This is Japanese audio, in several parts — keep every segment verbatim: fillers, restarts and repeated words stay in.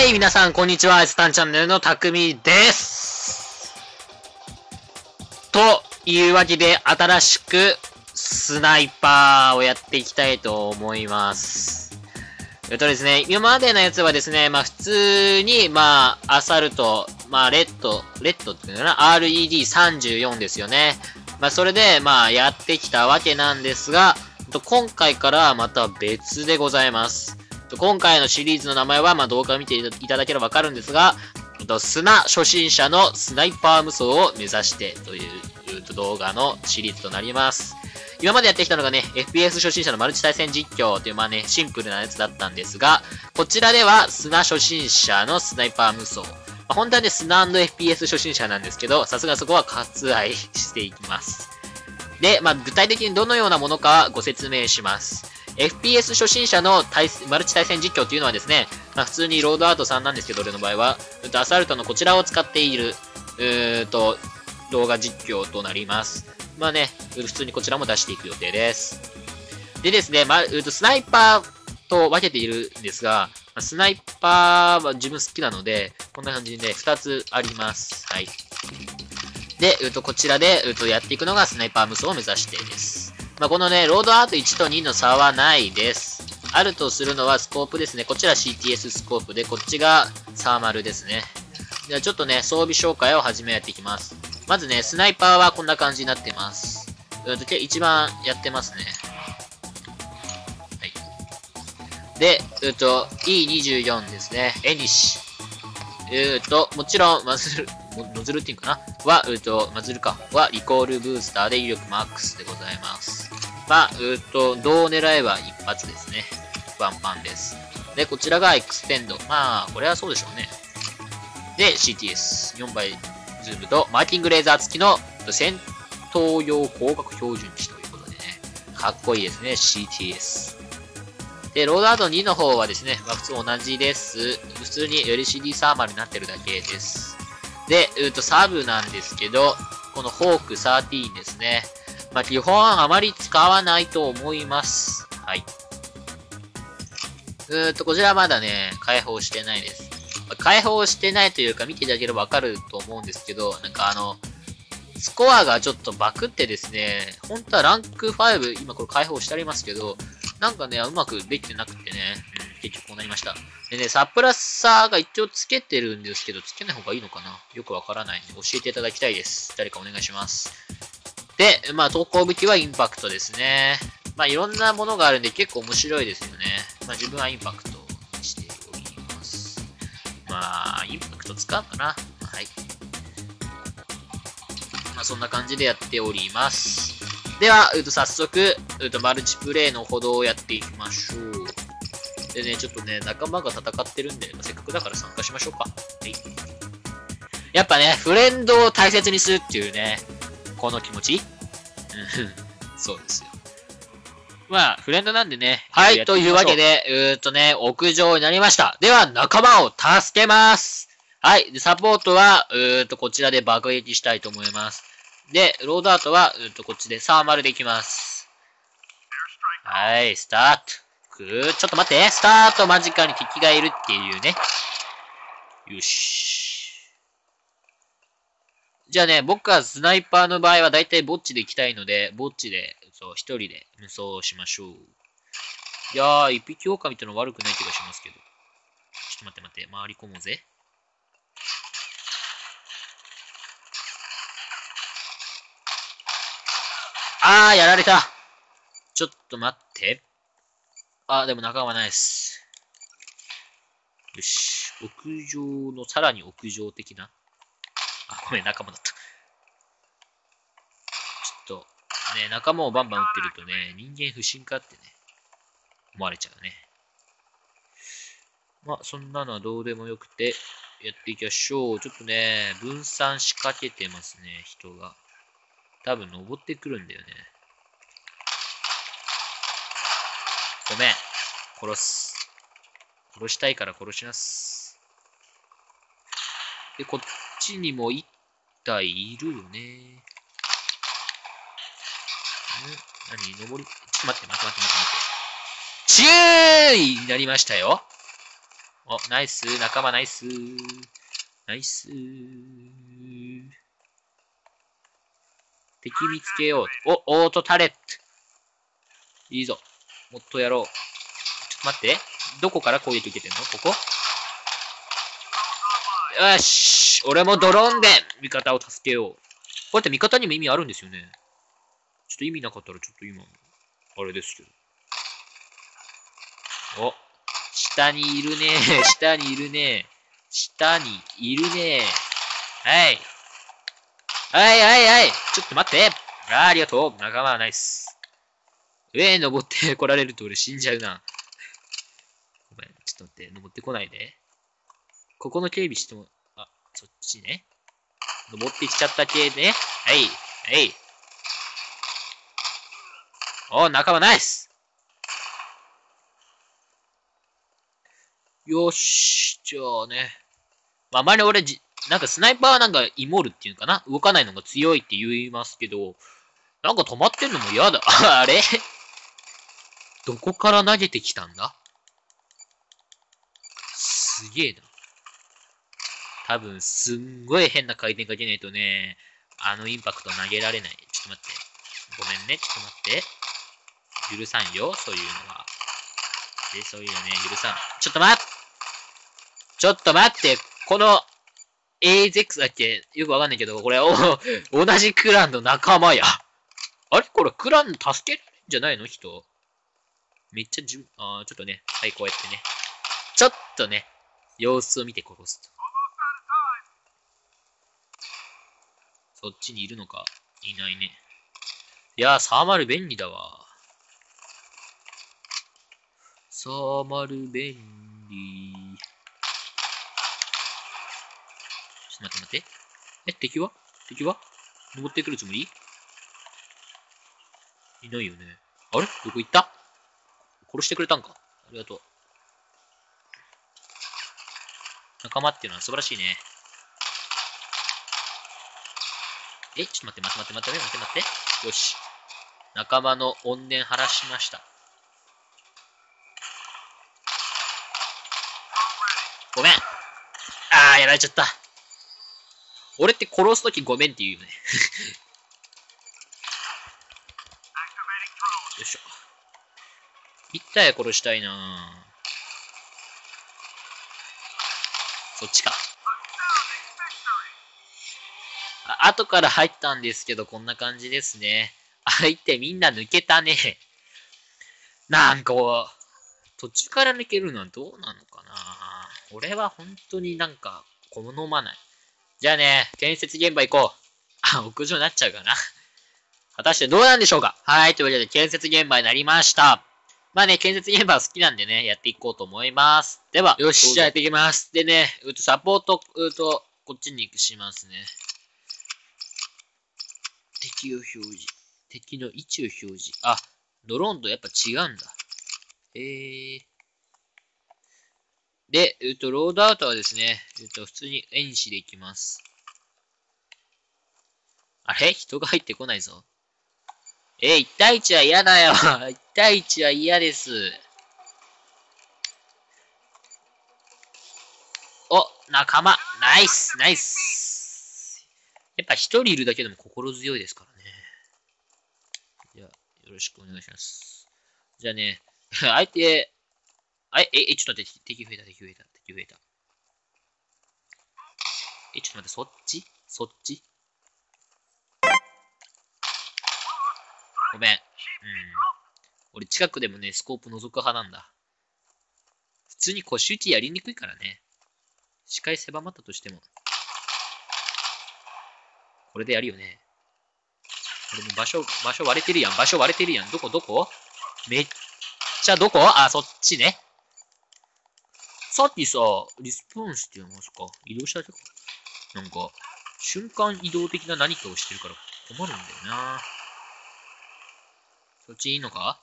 はい、皆さん、こんにちは。スタンチャンネルのたくみです。というわけで、新しくスナイパーをやっていきたいと思います。えっとですね、今までのやつはですね、まあ普通に、まあ、アサルト、まあ、レッド、レッドっていうのかな ?アールイーディーさんじゅうよん ですよね。まあ、それで、まあ、やってきたわけなんですが、今回からまた別でございます。今回のシリーズの名前は、まあ、動画を見ていただければわかるんですが、砂初心者のスナイパー無双を目指してという動画のシリーズとなります。今までやってきたのがね、エフピーエス 初心者のマルチ対戦実況という、まあね、シンプルなやつだったんですが、こちらでは砂初心者のスナイパー無双。まあ、本当はね、砂 &エフピーエス 初心者なんですけど、さすがそこは割愛していきます。で、まあ、具体的にどのようなものかはご説明します。エフピーエス 初心者の対マルチ対戦実況っていうのはですね、まあ、普通にロードアートさんなんですけど、俺の場合は、アサルトのこちらを使っている、うーと、動画実況となります。まあね、普通にこちらも出していく予定です。でですね、まあ、うとスナイパーと分けているんですが、スナイパーは自分好きなので、こんな感じでふたつあります。はい。で、うとこちらで、うとやっていくのがスナイパー無双を目指してです。まあ、このね、ロードアートいちとにの差はないです。あるとするのはスコープですね。こちら シーティーエス スコープで、こっちがサーマルですね。ではちょっとね、装備紹介を始めやっていきます。まずね、スナイパーはこんな感じになってます。うんと、一番やってますね。はい。で、うんと、イーにじゅうよん ですね。エニシ。えーと、もちろん、マズル、ノズルっていうかなは、うーと、マズルか。は、リコールブースターで威力マックスでございます。まあ、うーと、どう狙えば一発ですね。ワンパンです。で、こちらがエクスペンド。まあ、これはそうでしょうね。で、シーティーエス。よんばいズームと、マーキングレーザー付きの戦闘用光学標準値ということでね。かっこいいですね、シーティーエス。で、ロードアートにの方はですね、まあ、普通同じです。普通に エルシーディー サーマルになってるだけです。で、うーと、サブなんですけど、このホークじゅうさんですね。まあ、基本あまり使わないと思います。はい。うーと、こちらはまだね、開放してないです。開放してないというか、見ていただければわかると思うんですけど、なんかあの、スコアがちょっとバクってですね、本当はランクご、今これ開放してありますけど、なんかね、うまくできてなくてね、うん、結局こうなりました。でね、サプラッサーが一応つけてるんですけど、つけない方がいいのかなよくわからないので教えていただきたいです。誰かお願いします。で、まあ、投稿武器はインパクトですね。まあ、いろんなものがあるんで結構面白いですよね。まあ、自分はインパクトにしております。まあ、インパクト使うかな。はい。まあ、そんな感じでやっております。では、うと早速、うとマルチプレイの歩道をやっていきましょう。でね、ちょっとね、仲間が戦ってるんで、まあ、せっかくだから参加しましょうか。はい。やっぱね、フレンドを大切にするっていうね、この気持ちそうですよ。まあ、フレンドなんでね。はい、というわけで、うーっとね、屋上になりました。では、仲間を助けます。はい。で、サポートは、うーっと、こちらで爆撃したいと思います。で、ロードアートは、うーっと、こっちでサーマルでいきます。はい、スタート。くー、ちょっと待って、スタート間近に敵がいるっていうね。よし。じゃあね、僕はスナイパーの場合はだいたいぼっちで行きたいので、ぼっちで、そう、一人で無双しましょう。いやー、一匹狼っての悪くない気がしますけど。ちょっと待って待って、回り込もうぜ。あー、やられた。ちょっと待って。あー、でも仲間ないっす。よし。屋上の、さらに屋上的な。あ、ごめん、仲間だった。ちょっと、ね、仲間をバンバン撃ってるとね、人間不信かってね、思われちゃうね。まあ、そんなのはどうでもよくて、やっていきましょう。ちょっとね、分散しかけてますね、人が。多分登ってくるんだよね。ごめん。殺す。殺したいから殺します。で、こっちにも一体いるよね。ん何登り、ちょっと待って待って待って待って待って。注意になりましたよ。 お、ナイス。仲間ナイス。ナイス。敵見つけよう。お、オートタレット。いいぞ。もっとやろう。ちょっと待って。どこから攻撃受けてんの？ここ？よし。俺もドローンで味方を助けよう。これって味方にも意味あるんですよね。ちょっと意味なかったらちょっと今、あれですけど。お、下にいるね。下にいるね。下にいるね。はい。はいはいはい。ちょっと待って。あ, ありがとう。仲間はナイス。上へ登って来られると俺死んじゃうな。ごめん。ちょっと待って。登ってこないで。ここの警備しても、あ、そっちね。登ってきちゃった系ね。はい。はい。お、仲間ナイス。よし。じゃあね。まあ、あまり俺じ、なんかスナイパーはなんかイモるっていうのかな？動かないのが強いって言いますけど、なんか止まってんのも嫌だ。あれどこから投げてきたんだ？すげえな。多分、すんごい変な回転かけないとね、あのインパクト投げられない。ちょっと待って。ごめんね。ちょっと待って。許さんよ。そういうのは。で、そういうのね、許さん。ちょっと待ってちょっと待ってこの、エーゼックス だっけよくわかんないけど、これ、お、同じクランの仲間や。あれこれ、クラン助けるんじゃないの人。めっちゃじゅ、あー、ちょっとね。はい、こうやってね。ちょっとね、様子を見て殺すと。そっちにいるのかいないね。いやー、サーマル便利だわ。サーマル便利。ちょっと待って待って。え、敵は敵は登ってくるつもりいないよね。あれどこ行った殺してくれたんかありがとう。仲間っていうのは素晴らしいね。え、ちょっと待って待って待って待って待って待って。よし。仲間の怨念晴らしました。ごめん。あー、やられちゃった。俺って殺すときごめんって言うよね。よいしょ。一体殺したいなぁ。そっちか。あ、後から入ったんですけど、こんな感じですね。相手みんな抜けたね。なんか、途中から抜けるのはどうなのかな俺は本当になんか、好まない。じゃあね、建設現場行こう。あ、屋上になっちゃうかな。果たしてどうなんでしょうか。はい、というわけで建設現場になりました。まあね、建設現場は好きなんでね、やっていこうと思います。では、よし、じゃあやっていきます。でね、うと、サポート、うと、こっちにしますね。敵を表示。敵の位置を表示。あ、ドローンとやっぱ違うんだ。えー。で、えっと、ロードアウトはですね、えっと、普通に遠視でいきます。あれ人が入ってこないぞ。えー、いち対いちは嫌だよ。いち対いちは嫌です。お、仲間。ナイス、ナイス。やっぱ一人いるだけでも心強いですからね。じゃあ、よろしくお願いします。じゃあね、相手、あえ、え、ちょっと待って、敵増えた、敵増えた、敵増えた。え、ちょっと待って、そっちそっちごめん。うん。俺近くでもね、スコープ覗く派なんだ。普通に腰打ちやりにくいからね。視界狭まったとしても。これでやるよね。これも場所、場所割れてるやん。場所割れてるやん。どこどこめっちゃどこあ、そっちね。さっきさ、リスポーンしてますか移動しただけかなんか、瞬間移動的な何かをしてるから困るんだよな。そっちいいのか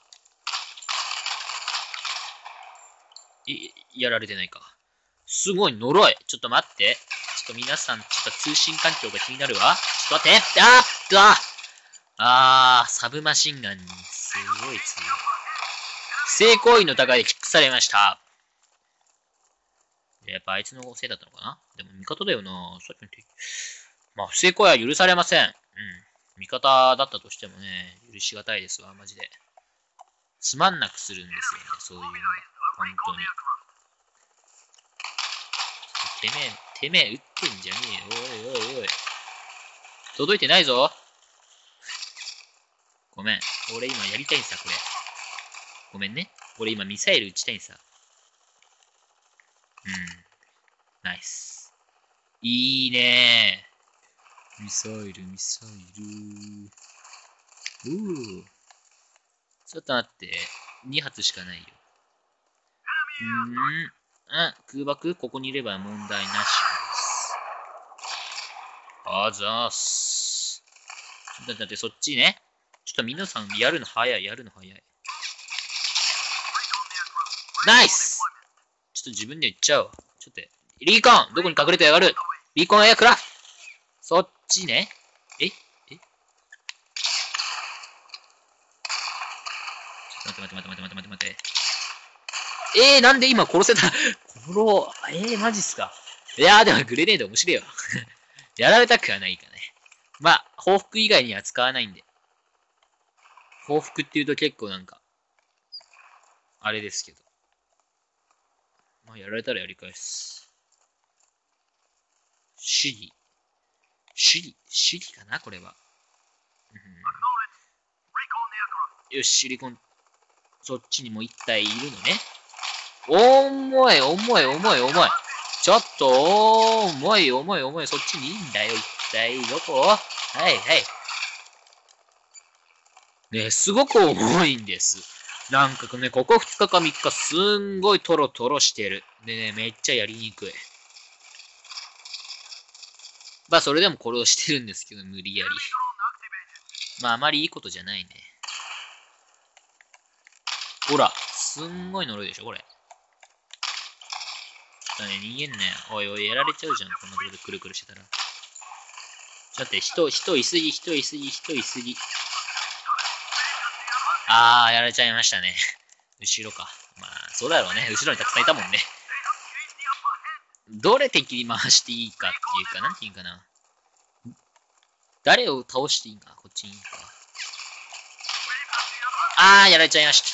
い、やられてないか。すごい呪い。ちょっと待って。ちょっと皆さん、ちょっと通信環境が気になるわ。ちょっと待って。あーああー、サブマシンガンにすごい強い。不正行為の疑いでキックされました。 やっぱあいつのせいだったのかな。でも味方だよな。さっきの敵。まあ、不正行為は許されません。うん。味方だったとしてもね、許しがたいですわ、マジで。つまんなくするんですよね、そういうのが。本当に。てめえ、てめえ、撃ってんじゃねえよ。おいおいおい。届いてないぞ。ごめん。俺今やりたいんさ、これ。ごめんね。俺今ミサイル撃ちたいんさ。うん。ナイス。いいねー。ミサイル、ミサイル。うー。ちょっと待って。に発しかないよ。うーん。あ、空爆ここにいれば問題なしです。あざーす。だってそっちね。ちょっと皆さんやるの早い、やるの早い。ナイス！ちょっと自分で言っちゃおう。ちょっと、リーコンどこに隠れてやがる？リーコンエアクラフそっちね。ええちょっと待って待って待って待って待って待って。えー、なんで今殺せた殺ろう。えー、マジっすか。いやー、でもグレネード面白いよ。やられたくはないかね。まあ、報復以外には使わないんで。報復って言うと結構なんか、あれですけど。まあ、やられたらやり返す。シリ。シリ、シリかなこれは。うん、よし、シリコン。そっちにも一体いるのね。重い、重い、重い、重い。ちょっと、重い、重い、重い。そっちにいいんだよ。一体、どこ？はい、はい。ね、すごく重いんです。なんかね、ここふつかかみっかすんごいトロトロしてる。でね、めっちゃやりにくい。まあ、それでも殺してるんですけど、無理やり。まあ、あまりいいことじゃないね。ほら、すんごい呪いでしょ、これ。ちょっとね、逃げんね。おいおい、やられちゃうじゃん、こんなところでくるくるしてたら。ちょっと待って、人、人いすぎ、人いすぎ、人いすぎ。あー、やられちゃいましたね。後ろか。まあ、そうだろうね。後ろにたくさんいたもんね。どれ敵に回していいかっていうか、なんていうかな。誰を倒していいか、こっちにいいか。あー、やられちゃいました。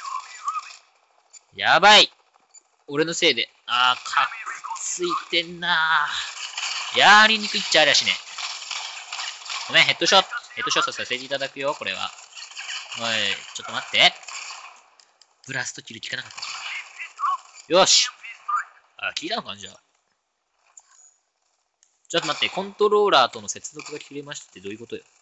やばい。俺のせいで。あー、かっついてんなー。やりにくいっちゃありゃしね。ごめん、ヘッドショット。ヘッドショットさせていただくよ、これは。おい、ちょっと待って。ブラストキル効かなかった。よし。あ、効いたのかんじゃあ。ちょっと待って、コントローラーとの接続が切れましたってどういうことよ。